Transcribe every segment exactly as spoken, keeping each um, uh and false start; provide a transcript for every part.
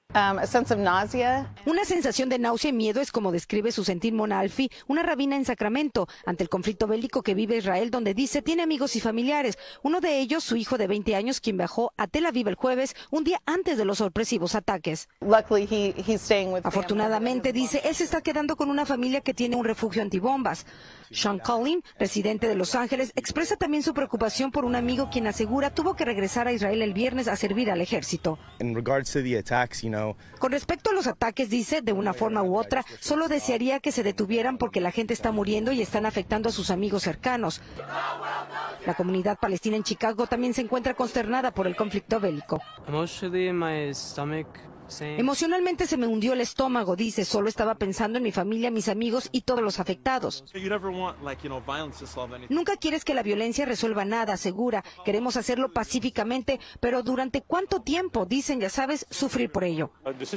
Um, a sense of nausea. Una sensación de náusea y miedo es como describe Susentin Monalfi, una rabina en Sacramento, ante el conflicto bélico que vive Israel, donde dice tiene amigos y familiares. Uno de ellos, su hijo de veinte años, quien viajó a Tel Aviv el jueves, un día antes de los sorpresivos ataques. Luckily, he, he's staying with Afortunadamente, dice, él se está quedando con una familia que tiene un refugio antibombas. Sean Collin, residente de Los Ángeles, expresa también su preocupación por un amigo quien asegura tuvo que regresar a Israel el viernes a servir al ejército. In regards to the attacks, you know, Con respecto a los ataques, dice, de una forma u otra, solo desearía que se detuvieran porque la gente está muriendo y están afectando a sus amigos cercanos. La comunidad palestina en Chicago también se encuentra consternada por el conflicto bélico. Emocionalmente se me hundió el estómago, dice, solo estaba pensando en mi familia, mis amigos y todos los afectados. Nunca quieres que la violencia resuelva nada, asegura. Queremos hacerlo pacíficamente, pero ¿durante cuánto tiempo? Dicen, ya sabes, sufrir por ello.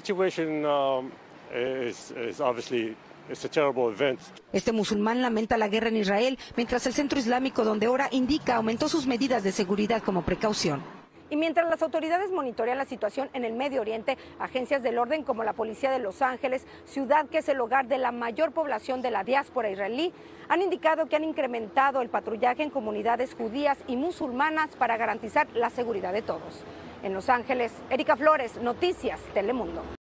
Este musulmán lamenta la guerra en Israel, mientras el Centro Islámico, donde ora, indica aumentó sus medidas de seguridad como precaución. Y mientras las autoridades monitorean la situación en el Medio Oriente, agencias del orden como la Policía de Los Ángeles, ciudad que es el hogar de la mayor población de la diáspora israelí, han indicado que han incrementado el patrullaje en comunidades judías y musulmanas para garantizar la seguridad de todos. En Los Ángeles, Erika Flores, Noticias Telemundo.